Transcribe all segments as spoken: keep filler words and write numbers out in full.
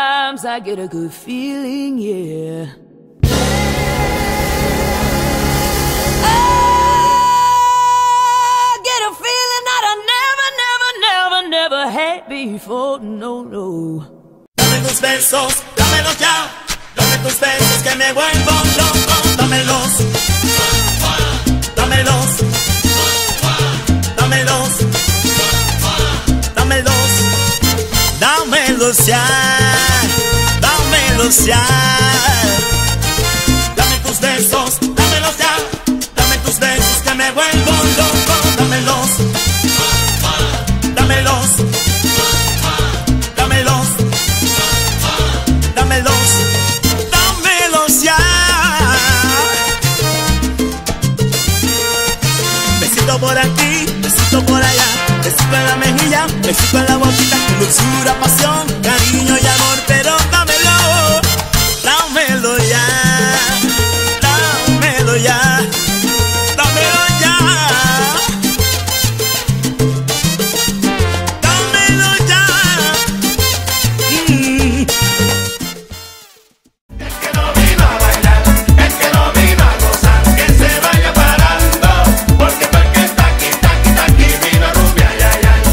Sometimes I get a good feeling, yeah. I get a feeling that I never, never, never, never had before, no, no. Dame tus besos, dámelos ya. Dame tus besos que me vuelvo loco. Dámelos, dámelos, dámelos, dámelos, dámelos ya, dámelos ya. Dame tus besos, dámelos ya. Dame tus besos que me vuelvo loco. Dámelos, dámelos, dámelos, dámelos, dámelos ya. Besito por aquí, besito por allá, besito en la mejilla, besito en la boquita, con dulzura, pasión, cariño y amor, pero dámelo, dámelo ya, dámelo ya, dámelo ya, dámelo ya. Mm. El que no vino a bailar, el que no vino a gozar, que se vaya parando, porque fue el que está aquí, está aquí, está aquí, vino a rumbear, ay, ay, ay.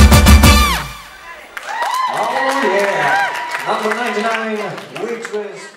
Oh yeah, number ninety-nine, Waitress.